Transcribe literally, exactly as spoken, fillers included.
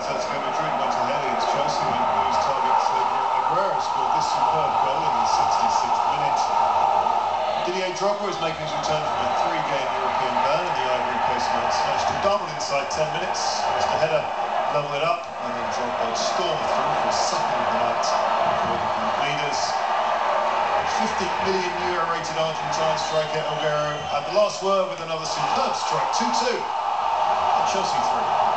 Atletico Madrid went ahead against Chelsea when news target Sergio Aguero scored this superb goal in the sixty-sixth minute. Didier Drogba is making his return from a three-game European ban, and the Ivory Coast man smashed a double inside ten minutes. Just a header, level it up, and then Drogba stormed through for a second of the night before the group leaders. fifty million euro rated Argentine striker Aguero had the last word with another superb strike, two two. Chelsea three.